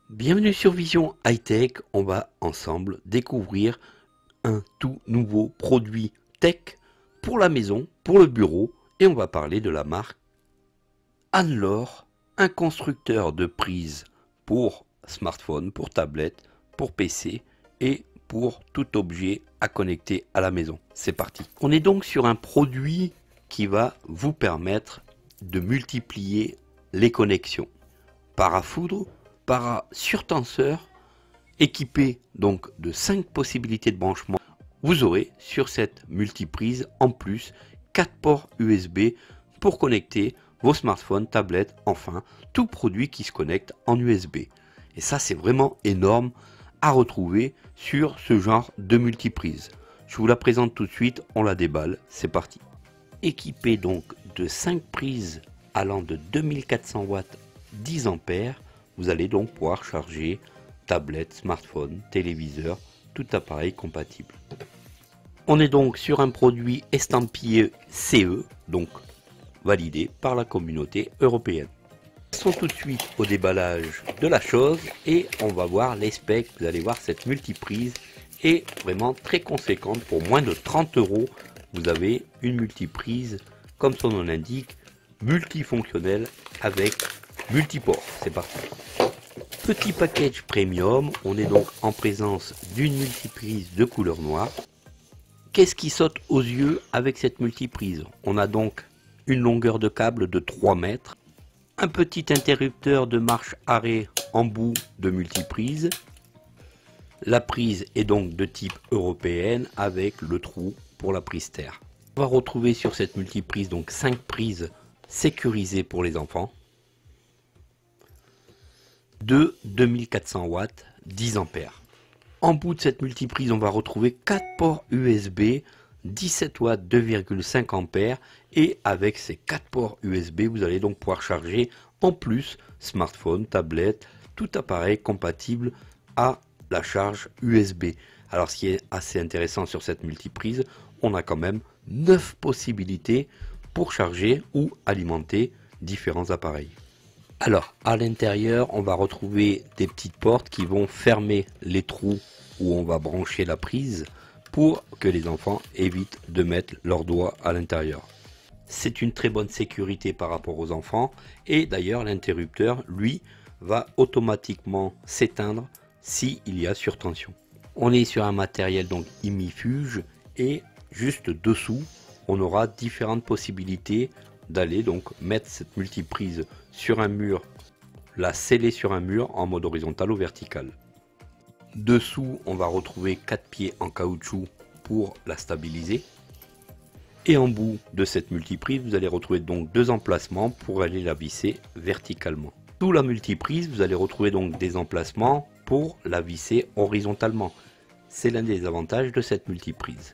Bienvenue sur Vision High-Tech, on va ensemble découvrir un tout nouveau produit tech pour la maison, pour le bureau, et on va parler de la marque Anlor, un constructeur de prises pour smartphone, pour tablette, pour PC et pour tout objet à connecter à la maison. C'est parti. On est donc sur un produit qui va vous permettre de multiplier les connexions. Parafoudre, para-surtenseur, équipé donc de 5 possibilités de branchement. Vous aurez sur cette multiprise en plus 4 ports USB pour connecter vos smartphones, tablettes, enfin tout produit qui se connecte en USB. Et ça c'est vraiment énorme à retrouver sur ce genre de multiprise. Je vous la présente tout de suite, on la déballe, c'est parti. Équipé donc de 5 prises allant de 2400 watts 10 ampères, vous allez donc pouvoir charger tablette, smartphone, téléviseur, tout appareil compatible. On est donc sur un produit estampillé CE, donc validé par la communauté européenne. Passons tout de suite au déballage de la chose et on va voir les specs. Vous allez voir, cette multiprise est vraiment très conséquente. Pour moins de 30 €, vous avez une multiprise, comme son nom l'indique, multifonctionnelle avec multiport. C'est parti. Petit package premium, on est donc en présence d'une multiprise de couleur noire. Qu'est-ce qui saute aux yeux avec cette multiprise? On a donc une longueur de câble de 3 mètres, un petit interrupteur de marche arrêt en bout de multiprise. La prise est donc de type européenne avec le trou pour la prise terre. On va retrouver sur cette multiprise donc 5 prises sécurisées pour les enfants de 2400 watts 10 ampères. En bout de cette multiprise, on va retrouver 4 ports USB 17 watts 2,5 ampères et avec ces 4 ports USB, vous allez donc pouvoir charger en plus smartphone, tablette, tout appareil compatible à la charge USB. Alors ce qui est assez intéressant sur cette multiprise, on a quand même 9 possibilités pour charger ou alimenter différents appareils. Alors à l'intérieur, on va retrouver des petites portes qui vont fermer les trous où on va brancher la prise pour que les enfants évitent de mettre leurs doigts à l'intérieur. C'est une très bonne sécurité par rapport aux enfants et d'ailleurs l'interrupteur lui va automatiquement s'éteindre s'il y a surtension. On est sur un matériel donc imifuge et juste dessous on aura différentes possibilités d'aller donc mettre cette multiprise sur un mur, la sceller sur un mur en mode horizontal ou vertical. Dessous on va retrouver 4 pieds en caoutchouc pour la stabiliser. Et en bout de cette multiprise, vous allez retrouver donc 2 emplacements pour aller la visser verticalement. Sous la multiprise, vous allez retrouver donc des emplacements pour la visser horizontalement. C'est l'un des avantages de cette multiprise.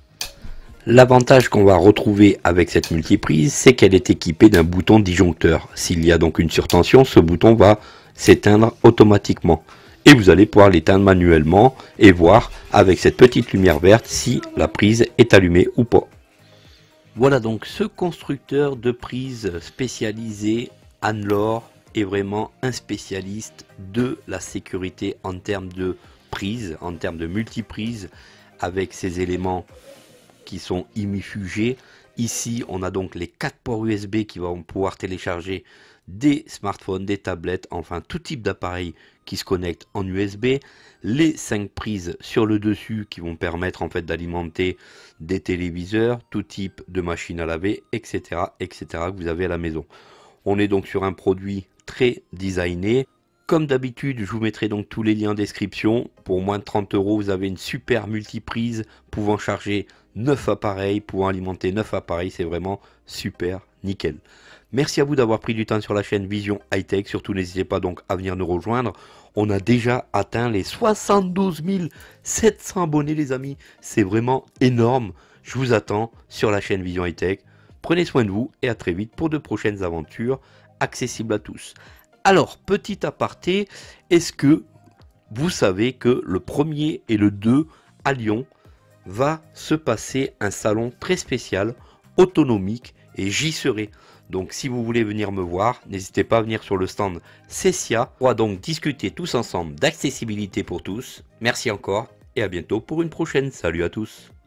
L'avantage qu'on va retrouver avec cette multiprise, c'est qu'elle est équipée d'un bouton disjoncteur. S'il y a donc une surtension, ce bouton va s'éteindre automatiquement. Et vous allez pouvoir l'éteindre manuellement et voir avec cette petite lumière verte si la prise est allumée ou pas. Voilà donc ce constructeur de prise spécialisé Anlor est vraiment un spécialiste de la sécurité en termes de prise, en termes de multiprise avec ces éléments qui sont imifugés. Ici on a donc les 4 ports USB qui vont pouvoir télécharger des smartphones, des tablettes, enfin tout type d'appareil qui se connectent en USB, les 5 prises sur le dessus qui vont permettre en fait d'alimenter des téléviseurs, tout type de machine à laver, etc., etc. que vous avez à la maison. On est donc sur un produit très designé. Comme d'habitude, je vous mettrai donc tous les liens en description. Pour moins de 30 €, vous avez une super multiprise pouvant charger 9 appareils, pouvant alimenter 9 appareils. C'est vraiment super nickel. Merci à vous d'avoir pris du temps sur la chaîne Vision High-Tech. Surtout, n'hésitez pas donc à venir nous rejoindre. On a déjà atteint les 72 700 abonnés, les amis. C'est vraiment énorme. Je vous attends sur la chaîne Vision High-Tech. Prenez soin de vous et à très vite pour de prochaines aventures accessibles à tous. Alors, petit aparté, est-ce que vous savez que le 1er et le 2 à Lyon va se passer un salon très spécial, autonomique, et j'y serai. Donc si vous voulez venir me voir, n'hésitez pas à venir sur le stand Cessia. On va donc discuter tous ensemble d'accessibilité pour tous. Merci encore et à bientôt pour une prochaine. Salut à tous.